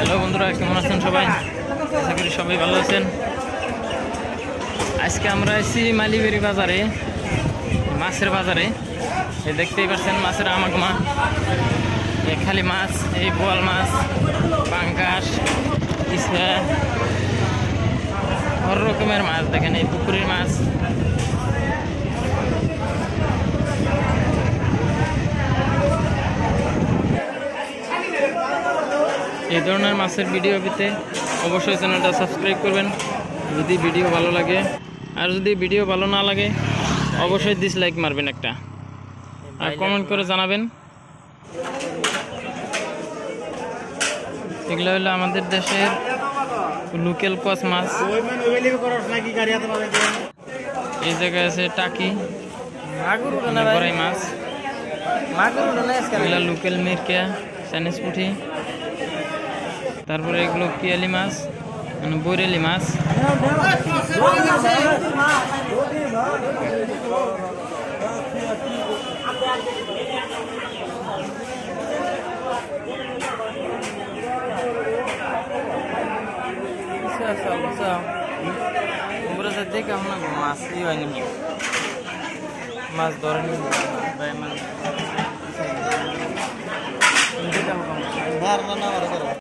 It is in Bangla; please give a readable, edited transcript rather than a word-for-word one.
হ্যালো বন্ধুরা, কেমন আছেন সবাই? আশা করি সবাই ভালো আছেন। আজকে আমরা এসেছি মালিবাড়ি বাজারে, মাছের বাজারে। এই দেখতেই পাচ্ছেন মাছের আমাগমা, এই খালি মাছ, এই বোয়াল মাছ, পাঙ্গাস, ইসা, হর রকমের মাছ। দেখেন এই পুকুরের মাছ। এই ধরনের মাছের ভিডিও পেতে অবশ্যই চ্যানেলটা সাবস্ক্রাইব করবেন যদি ভিডিও ভালো লাগে। আর যদি ভিডিও ভালো না লাগে অবশ্যই ডিসলাইক মারবেন একটা, আর কমেন্ট করে জানাবেন। এগুলো হলো আমাদের দেশের লোকাল কস মাছ। এই জায়গায় আছে টাকি, গড়াই মাছ, এগুলো লোকাল মিরকা, চাইনিজ পুঁটি। তারপরে এগুলো পিয়ালি মাছ, মানে বৈরালি মাছ। দেখে আমরা মাছ হয়নি, মাছ ধরেনি।